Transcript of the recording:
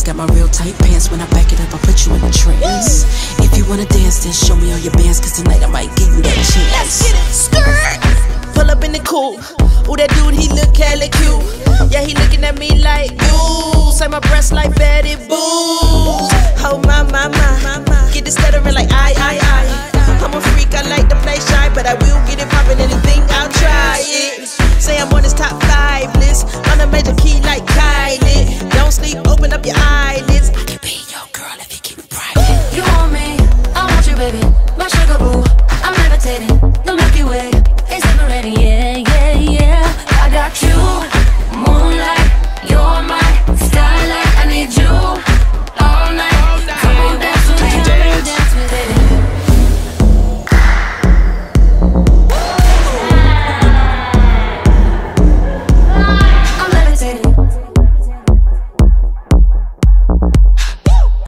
got my real tight pants. When I back it up, I put you in a trance. If you wanna dance, then show me all your bands, cause tonight I might give you that chance. Let's get it, skirt. Pull up in the coupe. Ooh, that dude, he look hella cute. Yeah, he looking at me like, ooh, say my breasts like Betty Boo. Oh my, get this stuttering like I. I'm a freak, I like to play shy, but I will get it poppin', anything, I'll try it. Say I'm on his top 5 list, on a major key